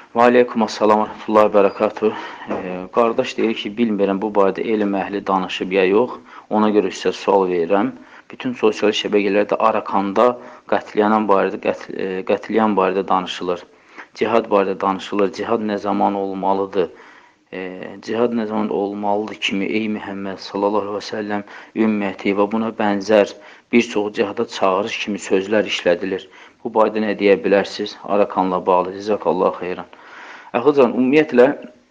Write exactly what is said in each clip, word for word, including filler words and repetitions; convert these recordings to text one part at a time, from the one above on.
Və aleykum assalam və rəhmətullahi və bərəkatuhu. E, qardaş deyir ki, bilmirəm bu barədə elm əhli danışıb ya yox. Ona görə sizə sual verirəm. Bütün sosial şəbəkələrdə Arakanda qətliyən barədə, qətl, e, qətliyən barədə danışılır. Cihad barədə danışılır. Cihad nə zaman olmalıdır? E, cihad nə zaman olmalıdır kimi ey Məhəmməd sallallahu əleyhi və səlləm ümmeti və buna bənzər bir çox cihada çağırış kimi sözlər işlədilir. Bu barədə nə deyə bilərsiniz? Arakanla bağlı. Cəzakallahu xeyran. Əxıcan, ümumiyyətlə,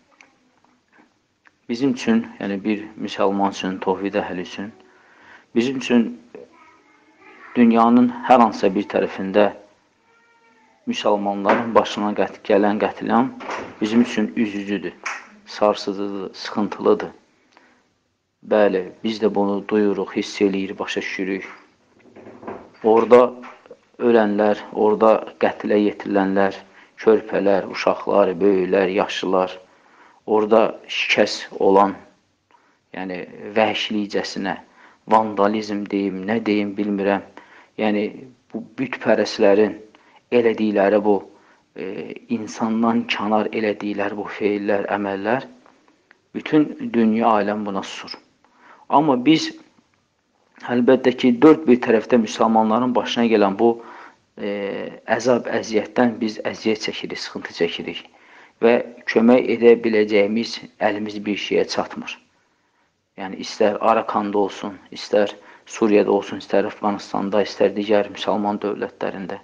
bizim üçün, yəni bir müsəlman üçün, tovhid əhli üçün, bizim üçün dünyanın hər hansısa bir tərəfində müsəlmanların başına qət gələn qətliyam bizim üçün üzücüdür, sarsıcıdır, sıxıntılıdır. Bəli, biz də bunu duyuruq, hiss eləyirik, başa düşürük. Orada ölənlər, orada qətlə yetirilənlər, körpələr, uşaqlar, böyüklər, yaşlılar, orada şikəs olan, yəni vəhşilikcəsinə, vandalizm deyim, nə deyim bilmirəm, yəni bu bütpərəslərin elədikləri bu, e, insandan kənar elədikləri bu feillər, əməllər, bütün dünya aləm buna susur. Amma biz, əlbəttə ki, dörd bir tərəfdə müsəlmanların başına gələn bu, E, əzab, əziyyətdən biz əziyyət çəkirik, sıxıntı çəkirik və kömək edə biləcəyimiz əlimiz bir şeyə çatmır. Yəni, istər Arakanda olsun, istər Suriyada olsun, istər Əfqanistanda, istər digər müsəlman dövlətlərində.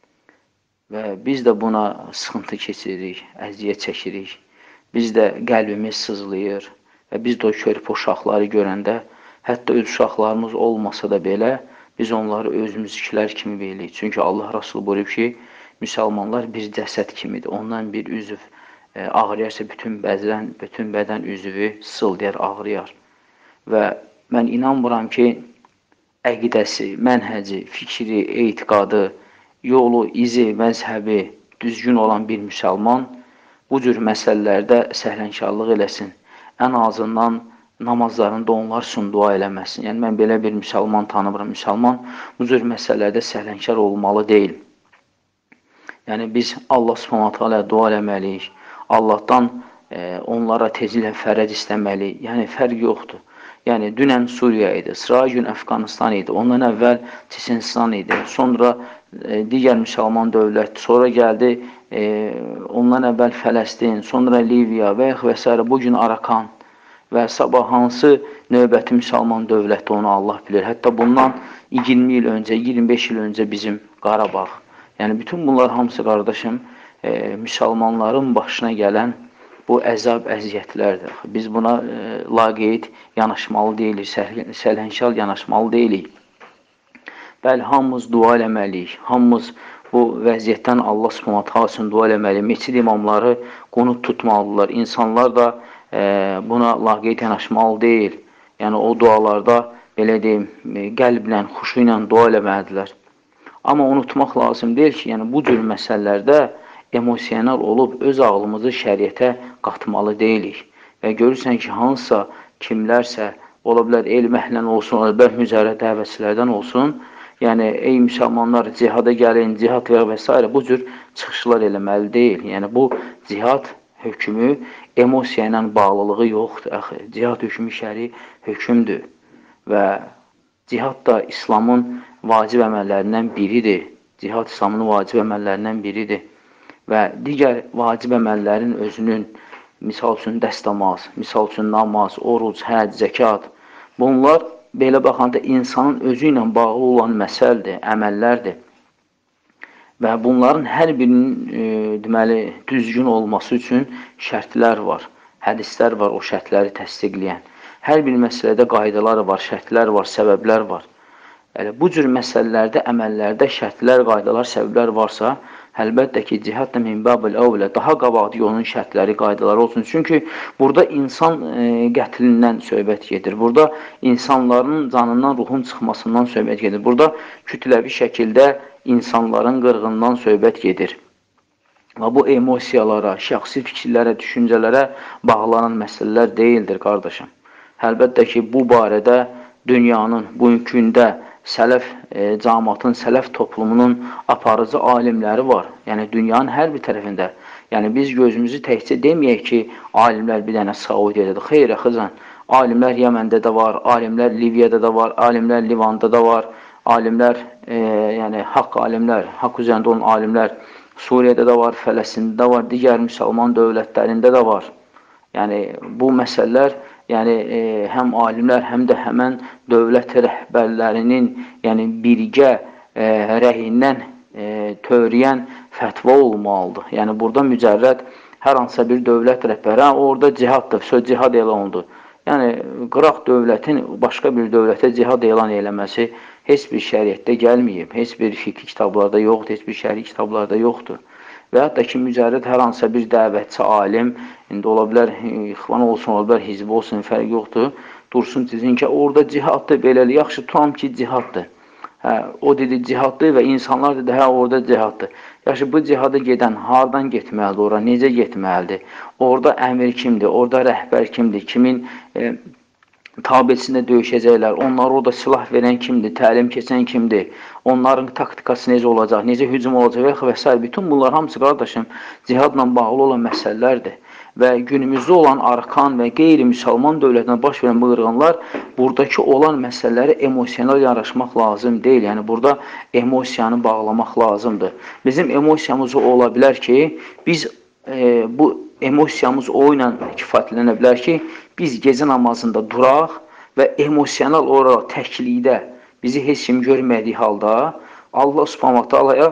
Və biz də buna sıxıntı keçiririk, əziyyət çəkirik. Biz də qəlbimiz sızlayır və biz də o körpə uşaqları görəndə, hətta öz uşaqlarımız olmasa da belə, biz onları özümüzkilər kimi bilirik. Çünki Allah Rasulü buyurub ki, müsəlmanlar bir cəsəd kimidir. Ondan bir üzv e, ağrıyarsa bütün bədən, bütün bədən üzvü sıldayar, ağrıyar. Və mən inanmıram ki, əqidəsi, mənhəci, fikri, etiqadı, yolu, izi, məzhəbi düzgün olan bir müsəlman bu cür məsələlərdə səhlənkarlıq eləsin. Ən azından namazlarında onlar üçün dua eləməsin. Yəni, mən belə bir müsəlman tanımıram. Müsəlman bu cür məsələlərdə səhlənkar olmalı deyil. Yəni, biz Allah subhanahu teala dua eləməliyik. Allahdan e, onlara tezlə fərəc istəməliyik. Yəni, fərq yoxdur. Yəni, dünən Suriya idi, sıra gün Əfqanistan idi, ondan əvvəl Çeçenistan idi, sonra e, digər müsəlman dövlət, sonra gəldi e, ondan əvvəl Fələstin, sonra Liviya və və s. Bugün Arakan. Və sabah hansı növbəti müsəlman dövləti onu Allah bilir. Hətta bundan iyirmi il öncə, iyirmi beş il öncə bizim Qarabağ. Yəni, bütün bunlar hamısı, qardaşım, e, müsəlmanların başına gələn bu əzab, əziyyətlərdir. Biz buna e, laqeyd yanaşmalı deyilik, səlhənkal yanaşmalı deyilik. Bəli, hamımız dua eləməliyik, hamımız bu vəziyyətdən Allah subhanahu taala üçün dua eləməliyik. Meçid imamları qunut tutmalıdırlar. İnsanlar da buna laqeyd yanaşmalı deyil. Yəni, o dualarda, belə deyim, qəlblə, xuşu ilə dua eləməlidirlər. Amma unutmaq lazım deyil ki, yəni, bu cür məsələlərdə emosional olub öz ağlımızı şəriətə qatmalı deyilik. Və görürsən ki, hansısa kimlərsə, ola bilər elm əhlindən olsun, ola bilər mücərrəd dəvətçilərdən olsun, yəni, ey müsəlmanlar, cihada gəlin, cihad və s. bu cür çıxışlar eləməli deyil. Yəni, bu cihad hökmü emosiya ilə bağlılığı yoxdur. Əxi, cihad hökmü şəri hökmdür. Və cihad da İslamın vacib əməllərindən biridir. Cihad İslamın vacib əməllərindən biridir. Və digər vacib əməllərin özünün, misal üçün dəstəmaz, misal üçün namaz, oruc, həc, zəkat, bunlar belə baxanda insanın özü ilə bağlı olan məsələdir, əməllərdir. Və bunların hər birinin e, deməli, düzgün olması üçün şərtlər var, hədislər var o şərtləri təsdiqləyən. Hər bir məsələdə qaydalar var, şərtlər var, səbəblər var. Yəni, bu cür məsələlərdə, əməllərdə şərtlər, qaydalar, səbəblər varsa, əlbəttə ki, cihad da min babil əvlə daha qabaqdır onun şərtləri, qaydaları olsun. Çünki burada insan e, qətlindən söhbət gedir. Burada insanların canından, ruhun çıxmasından söhbət gedir. Burada kütləvi şəkildə insanların qırğından söhbət gedir. Və bu emosiyalara, şəxsi fikirlərə, düşüncələrə bağlanan məsələlər deyildir, qardaşım. Əlbəttə ki, bu barədə dünyanın bugünkü gündə sələf e, cəmaatın, sələf toplumunun aparıcı alimləri var. Yəni, dünyanın hər bir tərəfində. Yəni, biz gözümüzü təkcə deməyək ki, alimlər bir dənə Saudiyadadır. Xeyr, xızan, alimlər Yəməndə də var, alimlər Liviyada da var, alimlər Livanda da var, alimlər, e, yəni haqq alimlər, haqq üzərində olan alimlər Suriyada da var, Fələstində də var, digər müsəlman dövlətlərində də var. Yəni, bu məsələlər yəni, e, həm alimlər, həm də həmən dövlət rəhbərlərinin yəni, birgə e, rəyindən e, törəyən fətva olmalıdır. Yəni, burada mücərrəd hər hansısa bir dövlət rəhbəri, orada cihaddır, söz cihad elan oldu. Yəni, qıraq dövlətin başqa bir dövlətə cihad elan eləməsi heç bir şəriətdə gəlməyib, heç bir fiqh kitablarda yoxdur, heç bir şəri kitablarda yoxdur. Və hətta ki, mücərrəd hər hansısa bir dəvətçi alim, indi ola bilər, ixvan olsun, ola bilər, hizbi olsun, fərq yoxdur, dursun sizin ki, orada cihaddır, beləli, yaxşı, tutam ki, cihaddır. Hə, o dedi cihaddır və insanlar dedi, hə, orada cihaddır. Yaxşı, bu cihada gedən hardan getməlidir, ora necə getməlidir? Orada əmir kimdir, orada rəhbər kimdir, kimin e, tabiçində döyüşəcəklər, onlara orada silah verən kimdir, təlim keçən kimdir, onların taktikası necə olacaq, necə hücum olacaq və s. Bütün bunlar hamısı, qardaşım, cihadla bağlı olan məsələlərdir. Və günümüzdə olan Arkan və qeyri-müsəlman dövlətinə baş verən bu qırğınlar, buradakı olan məsələləri emosional yanaşmaq lazım deyil. Yəni, burada emosiyanı bağlamaq lazımdır. Bizim emosiyamız ola bilər ki, biz e, bu emosiyamız o ilə kifayətlənə bilər ki, biz gecə namazında duraq və emosional olaraq təklikdə bizi heç kim görmədiyi halda Allah subhanahu taalaya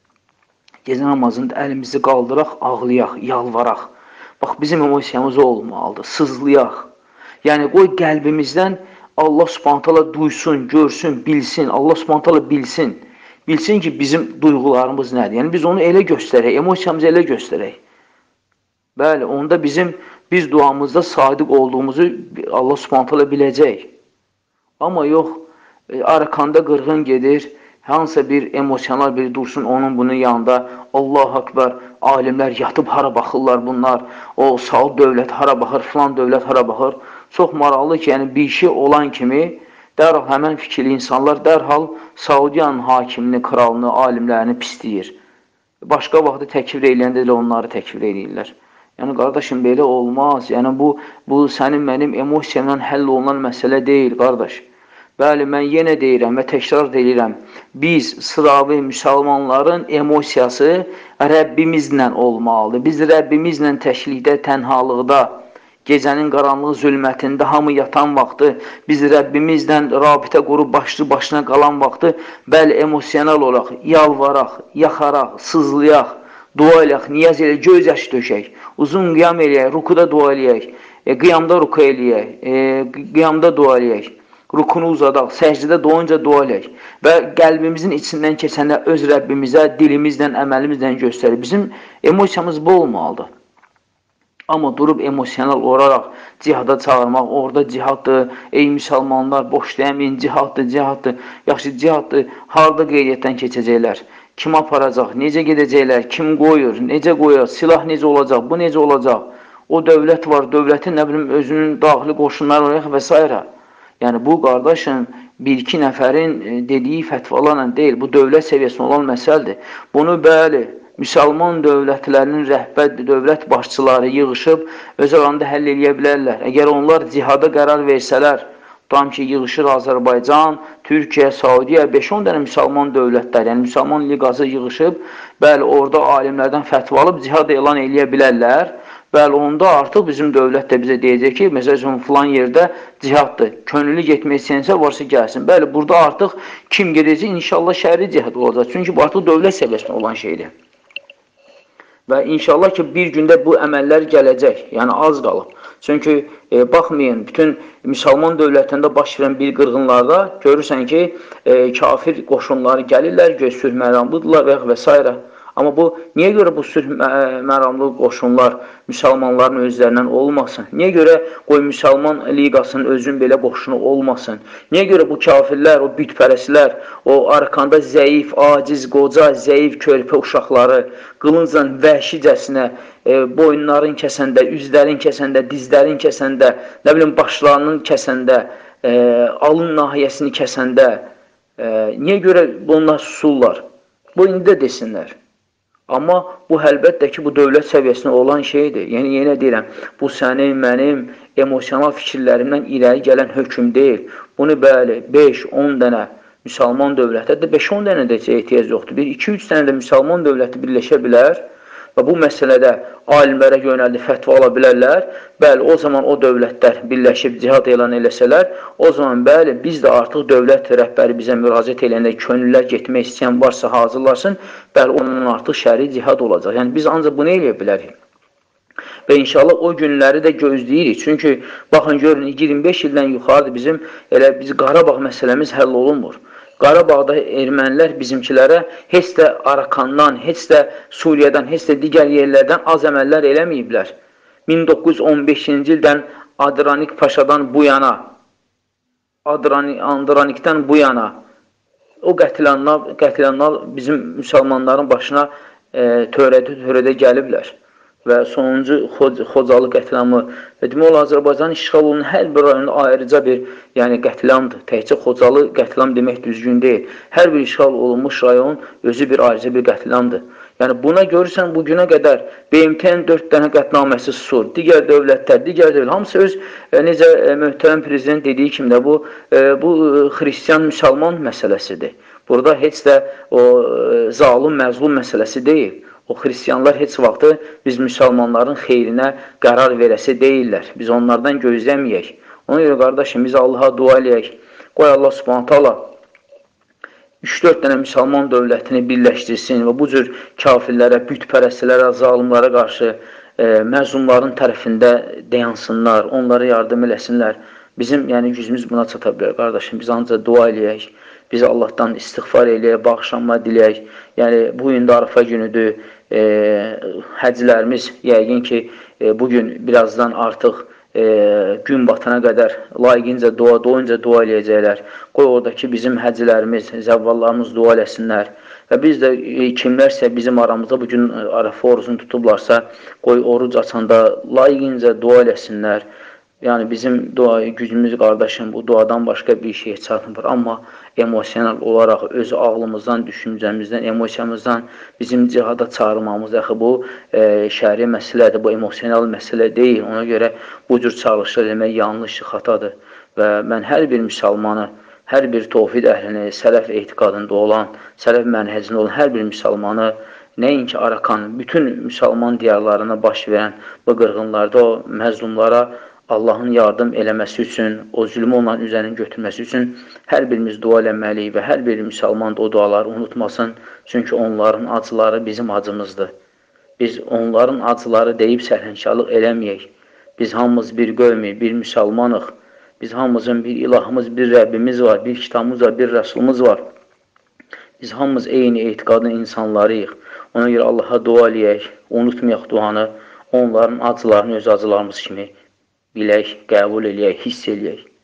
gecə namazında əlimizi qaldıraq, ağlayaq, yalvaraq. Bax, bizim emosiyamız olmalıdır, sızlayaq. Yəni, qoy qəlbimizdən Allah subhanahu taala duysun, görsün, bilsin, Allah subhanahu taala bilsin. Bilsin ki, bizim duyğularımız nədir? Yəni, biz onu elə göstərək, emosiyamızı elə göstərək. Bəli, onda bizim, biz duamızda sadiq olduğumuzu Allah subhanahu taala biləcək. Amma yox, e, arkanda qırğın gedir, hansısa bir emosional bir dursun onun bunun yanında, Allahu Akbar, alimlər yatıb hara baxırlar bunlar, o Saud dövlət hara baxır, filan dövlət hara baxır. Çox maraqlı ki, yəni bir şey olan kimi, dərhal həmən fikirli insanlar dərhal Saudiyanın hakimini, kralını, alimlərini pisləyir. Başqa vaxtı təkvir eləyəndə elə onları təkvir eləyirlər. Yəni, qardaşım, belə olmaz. Yəni, bu, bu sənin mənim emosiyamla həll olunan məsələ deyil, qardaş. Bəli, mən yenə deyirəm və təkrar deyirəm. Biz, sıravi müsəlmanların emosiyası Rəbbimizlə olmalıdır. Biz Rəbbimizlə təklikdə, tənhalıqda, gecənin qaranlıq zülmətində, hamı yatan vaxtı, biz Rəbbimizlə rabitə qurub başlı başına qalan vaxtı, bəli, emosional olaraq, yalvaraq, yaxaraq, sızlayaq, dua eləyək, niyaz eləyək, göz yaşı döşək, uzun qiyam eləyək, rukuda dua eləyək, e, qiyamda ruku eləyək, e, qiyamda dua eləyək, rukunu uzadaq, səcdidə doyunca dua eləyək və qəlbimizin içindən keçəndə öz Rəbbimizə dilimizlə, əməlimizlə göstərir. Bizim emosiyamız bu olmalıdır. Amma durub emosional olaraq cihada çağırmaq, orada cihaddır, ey müsəlmanlar, boş deməyin, cihaddır, cihaddır, yaxşı cihaddır, harada qeydiyyətdən keçəcəklər? Kim aparacaq, necə gedəcəklər, kim qoyur, necə qoyur, silah necə olacaq, bu necə olacaq, o dövlət var, dövlətin nə bilim, özünün daxili qoşunları olacaq və s. Yəni, bu qardaşın bir-iki nəfərin dediyi fətvalarla deyil, bu dövlət səviyyəsində olan məsələdir. Bunu bəli, müsəlman dövlətlərinin rəhbər dövlət başçıları yığışıb, öz aranda həll eləyə bilərlər. Əgər onlar cihada qərar versələr, tam ki, yığışır Azərbaycan, Türkiyə, Saudiya, beş on dənə müsəlman dövlətlər, yəni müsəlman liqası yığışıb, bəli, orada alimlərdən fətva alıb cihad elan eləyə bilərlər. Bəli, onda artıq bizim dövlət də bizə deyəcək ki, məsələn, filan yerdə cihaddır, könüllü getmək istəyənsə varsa gəlsin. Bəli, burada artıq kim gedəcək, inşallah şəhəri cihad olacaq. Çünki bu artıq dövlət səviyyəsində olan şeydir. Və inşallah ki, bir gündə bu əməllər gələcək, yəni az qalıb. Çünki e, baxmayın, bütün müsəlman dövlətində baş verən bir qırğınlarda görürsən ki, e, kafir qoşunları gəlirlər, göz sülh məramlıdırlar və və s. Amma bu, niyə görə bu sülh məramlı qoşunlar müsəlmanların özlərindən olmasın? Niyə görə qoy müsəlman liqasının özün belə qoşunu olmasın? Niyə görə bu kafirlər, o bütpərəslər, o arkanda zəif, aciz, qoca, zəif, körpə uşaqları qılıncla vəhşicəsinə e, boyunların kəsəndə, üzlərin kəsəndə, dizlərin kəsəndə, nə bilim, başlarının kəsəndə, e, alın nahiyəsini kəsəndə, e, niyə görə bunlar susurlar? Bu indi də desinlər. Amma bu əlbəttə ki, bu dövlət səviyyəsində olan şeydir. Yəni, yenə deyirəm, bu sənin, mənim emosional fikirlərimdən irəli gələn hökm deyil. Bunu bəli, beş on dənə müsəlman dövlətə də beş on dənə də ehtiyac yoxdur. bir iki üç dənə də müsəlman dövləti birləşə bilər və bu məsələdə alimlərə yönəldi fətva ala bilərlər. Bəli, o zaman o dövlətlər birləşib cihad elan eləsələr, o zaman bəli, biz də artıq dövlət rəhbəri bizə müraciət eləyəndə könüllülər getmək istəyən varsa hazırlasın, bəli, onun artıq şəri cihad olacaq. Yəni, biz ancaq bunu eləyə bilərik. Və inşallah o günləri də gözləyirik. Çünki, baxın, görün, iyirmi beş ildən yuxarıdır bizim, elə biz Qarabağ məsələmiz həll olunmur. Qarabağda ermənilər bizimkilərə heç də Arakandan, heç də Suriyadan, heç də digər yerlərdən az əməllər eləməyiblər. min doqquz yüz on beşinci ildən Adranik Paşadan bu yana, Adranikdən bu yana o qətilanlar, qətilanlar bizim müsəlmanların başına e, törədə, törədə gəliblər. Və sonuncu Xocalı qətliamı və demək olar Azərbaycanın işğal olunan hər bir rayonunda ayrıca bir yəni qətliamdır. Təkcə Xocalı qətliam demək düzgün deyil. Hər bir işğal olunmuş rayon özü bir ayrıca bir qətliamdır. Yəni buna görürsən bugünə qədər B M T-nin dörd dənə qətnaməsi susur. Digər dövlətlər, digər dövlət hamısı öz e, necə e, möhtərəm prezident dediyi kimi də bu e, bu xristian müsəlman məsələsidir. Burada heç də o e, zalım, məzlum məsələsi deyil. O xristiyanlar heç vaxtı biz müsəlmanların xeyrinə qərar verəsi deyirlər. Biz onlardan gözləməyək. Ona görə qardaşım, biz Allaha dua eləyək. Qoy Allah Subhanahu taala üç dörd dənə müsəlman dövlətini birləşdirsin və bu cür kafirlərə, bütpərəstlərə, zalimlərə qarşı e, məzlumların tərəfində dayansınlar, onlara yardım eləsinlər. Bizim yəni gücümüz buna çata bilər qardaşım. Biz ancaq dua eləyək. Biz Allahdan istiğfar eləyək, bağışlanma diləyək. Yəni bu gün də Arafa günüdür. E, həclərimiz yəqin ki e, bugün birazdan artıq e, gün batana qədər layiqincə dua, doyunca dua eləyəcəklər. Qoy oradakı bizim həclərimiz, zəvvallarımız dua eləsinlər. Və biz də e, kimlərsə bizim aramızda bugün Arafa orucunu tutublarsa, qoy oruc açanda layiqincə dua eləsinlər. Yəni bizim dua gücümüz qardaşım bu duadan başqa bir şey çatmır. Amma emosional olaraq öz ağlımızdan, düşüncəmizdən, emosiyamızdan bizim cihada çağırmamız axı bu e, şəri məsələdir, bu emosional məsələ deyil. Ona görə bu cür çağırışlar eləmək yanlış, xatadır. Və mən hər bir müsəlmanı, hər bir tövhid əhlini, sələf etiqadında olan, sələf mənhəcində olan hər bir müsəlmanı, nəinki Arakan, bütün müsəlman diyarlarına baş verən bu qırğınlarda o məzlumlara Allahın yardım eləməsi üçün, o zülmü onların üzərinin götürməsi üçün hər birimiz dua eləməliyik və hər bir müsəlman da o duaları unutmasın. Çünki onların acıları bizim acımızdır. Biz onların acıları deyib sərhənkarlıq eləməyək. Biz hamımız bir qövmü, bir müsəlmanıq. Biz hamımızın bir ilahımız, bir Rəbbimiz var, bir kitabımız var, bir Rəsulumuz var. Biz hamımız eyni etiqadın insanlarıyıq. Ona görə Allaha dua eləyək, unutmayaq duanı, onların acılarını öz acılarımız kimi bilək, qəbul eləyək, hiss eləyək.